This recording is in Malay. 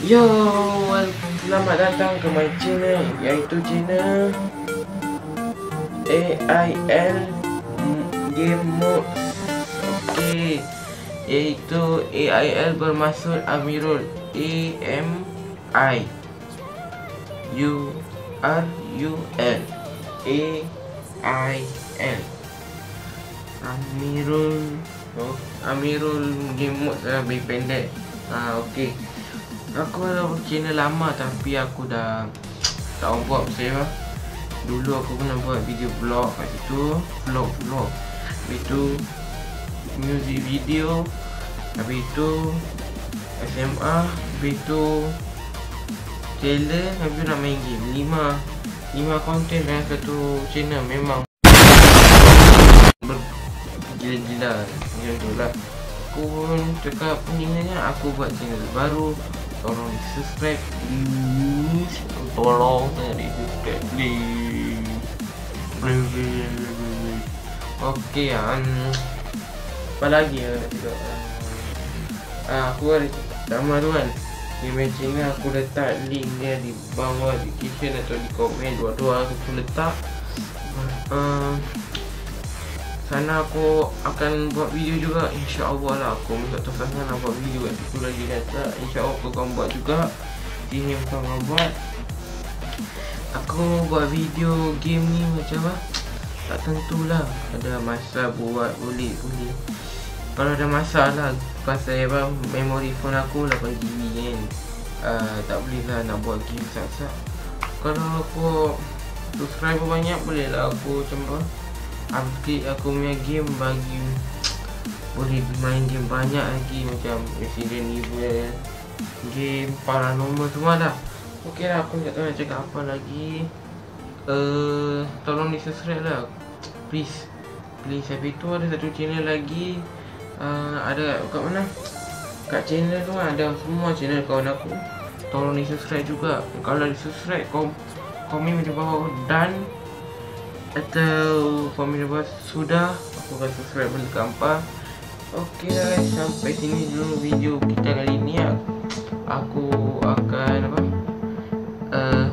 Yo, selamat datang ke my channel, iaitu channel AIL Game Mode. Okey, iaitu AIL bermaksud Amirul, AMIURUL, AIL Amirul Game Mode lebih pendek. Okey. Aku ada channel lama tapi aku dah tak mau buat pasal apa. Dulu aku pernah buat video vlog kat situ, vlog. Habis tu music video, habis tu SMA, habis tu challenge, habis tu nak main game. 5 konten dalam satu channel memang gila-gila macam tu lah. Aku pun cakap peningnya aku buat channel baru. Tolong subscribe please. Tolong di subscribe please. Okey, apa lagi ya? Aku ada nama tu kan. Di channel aku letak link dia di bawah description atau di komen, dua-dua aku letak. Sana aku akan buat video juga, insya-Allah lah. Aku tak tahu sangat nak buat video kat situ lagi kata. Insya-Allah aku akan buat juga. Sini aku akan buat. Aku buat video game ni macam apa? Tak tentulah. Ada masa buat boleh. Kalau ada masalah pasal apa, memori phone aku 8GB kan. Tak boleh lah nak buat game sak-sak. Kalau aku subscriber banyak, boleh lah aku macam update aku punya game, bagi boleh main game banyak lagi macam Resident Evil, game paranormal semua dah. Okey lah, aku tak tahu nak cakap apa lagi. Tolong di subscribe lah please. Habis tu ada satu channel lagi, ada kat mana, kat channel tu ada semua channel kawan aku. Tolong di subscribe juga. Kalau di subscribe, komen di bawah dan atau komen di bawah sudah, aku akan subscribe benda gampang. Okey lah guys, sampai sini dulu video kita kali ni. Aku akan